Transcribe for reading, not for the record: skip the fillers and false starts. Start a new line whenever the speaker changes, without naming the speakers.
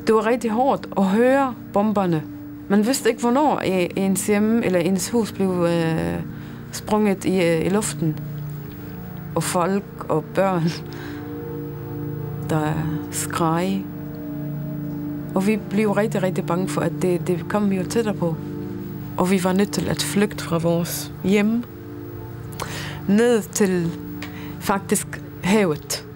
det var rigtig hårdt at høre bomberne. Man vidste ikke, hvornår ens hjem eller ens hus blev sprunget i luften. Og folk og børn, der skreg. Og vi blev rigtig, rigtig bange for, at det kom jo tættere på. Og vi var nødt til at flygte fra vores hjem ned til faktisk havet.